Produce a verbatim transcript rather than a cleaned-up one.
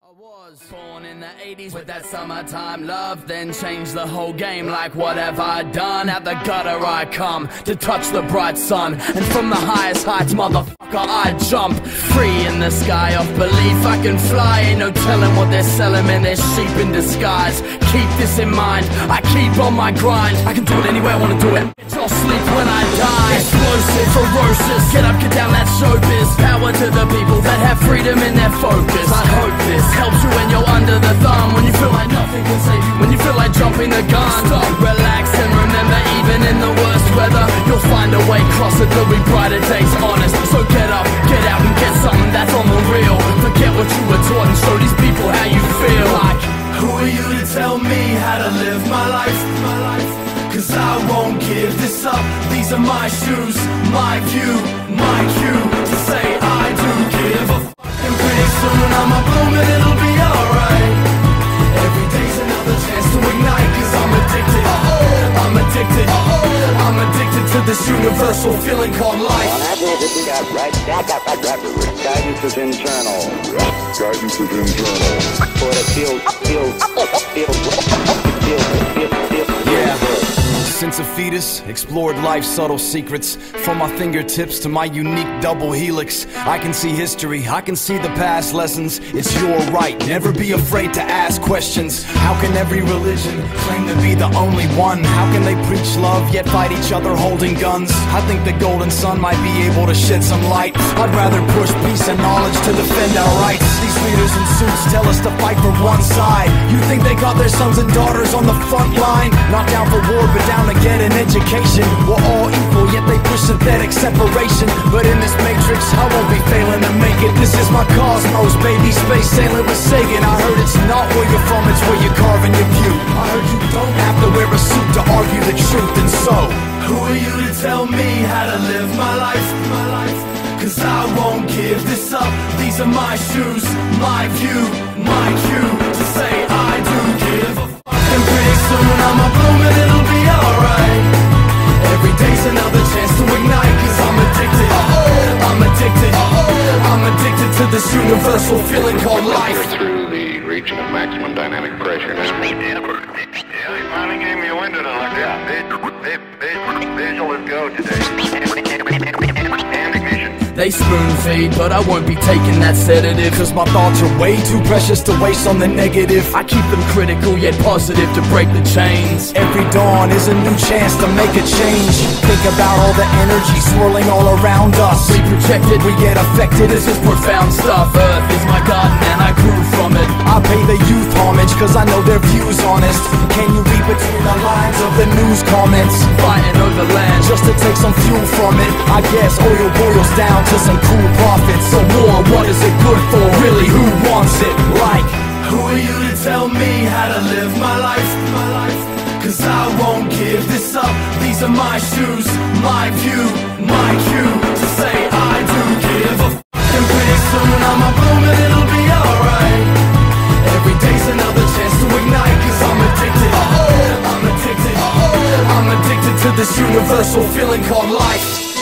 I was born in the eighties with that summertime love, then changed the whole game. Like what have I done? Out the gutter I come to touch the bright sun, and from the highest heights, motherfucker, I jump. Free in the sky of belief I can fly. Ain't no telling what they're selling, man, they're sheep in disguise. Keep this in mind, I keep on my grind. I can do it anywhere I wanna do it. I'll sleep when I die. Explosive, ferocious, get up, get down, that's showbiz. Power to the people that have freedom in their focus. I hope this helps you when you're under the thumb, when you feel like nothing can save you, when you feel like jumping the gun. Stop, relax and remember, even in the worst weather, you'll find a way. Cross it, there'll be brighter days, honest. So get up, get out and get something that's on the real. Forget what you were taught and show these people how you feel. Like, who are you to tell me how to live my life? My life. Cause I won't give this up. These are my shoes, my view, my cue to say I do give a fuck. And pretty soon I'ma bloom and it'll be alright. Every day's another chance to ignite. Cause I'm addicted, uh-oh. I'm addicted, uh-oh. I'm addicted to this universal feeling called life. Guidance is internal. Guidance is internal. For it feels, feels, feels, feels, feels, feels, yeah. Since a fetus, explored life's subtle secrets. From my fingertips to my unique double helix, I can see history, I can see the past lessons. It's your right, never be afraid to ask questions. How can every religion claim to be the only one? How can they preach love yet fight each other holding guns? I think the golden sun might be able to shed some light. I'd rather push peace and knowledge to defend our rights. These leaders in suits tell us to fight for one side. You think they got their sons and daughters on the front line? Not down for war, but down to get an education. We're all equal, yet they push synthetic separation. But in this matrix, I won't be failing to make it. This is my cosmos, baby, space sailing with Sagan. I heard it's not where you're from, it's where you're carving your view. I heard you don't have to wear a suit to argue the truth, and so who are you to tell me how to live my life? My life. Cause I won't give this up. These are my shoes, my view, my cue to say I do give a fuck. And pretty soon I'ma bloom and it'll be alright. Every day's another chance to ignite. Cause I'm addicted, uh-oh. I'm addicted, uh-oh. I'm addicted to this universal feeling called life. Through the region of maximum dynamic pressure. Yeah, they finally gave me a window to look at. Visual is go today. And ignition. They spoon feed, but I won't be taking that sedative. cause my thoughts are way too precious to waste on the negative. I keep them critical yet positive to break the chains. Every dawn is a new chance to make a change. Think about all the energy swirling all around us. We project it, We get affected. this is profound stuff. Earth is my garden and I grew from it. I pay the youth homage cause I know their views honest. Can you read between the lines of the news comments? Fighting over land Just to take some fuel from it. I guess oil boils down to some cool profits. so war, what is it good for? Really, who wants it? Like, who are you to tell me how to live my life? My life. Cause I won't give this up. These are my shoes, my view, my cue to say I do give a fuck. And pretty soon I'ma bloom and it'll be alright. Every day's another chance to ignite. Cause I'm addicted, uh-oh. I'm addicted, uh-oh. I'm addicted to this universal feeling called life.